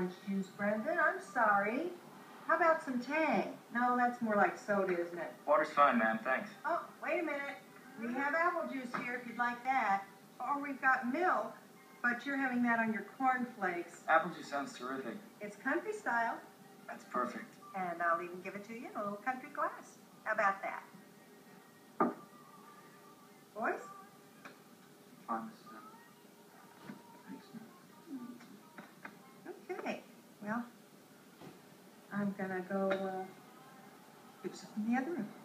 orange juice, Brendan. I'm sorry. How about some Tang? No, that's more like soda, isn't it? Water's fine, ma'am. Thanks. Oh, wait a minute. We have apple juice here if you'd like that. Or we've got milk, but you're having that on your Corn Flakes. Apple juice sounds terrific. It's country style. That's perfect. And I'll even give it to you in a little country glass. How about that? Boys? Fine, Mrs. Thanks, ma'am. Okay. Well, I'm going to go do something in the other room.